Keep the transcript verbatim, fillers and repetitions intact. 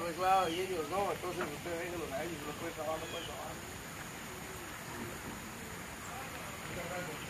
arreglado y ellos no, entonces usted déjelos a ellos, no puede trabajar, no puede trabajar.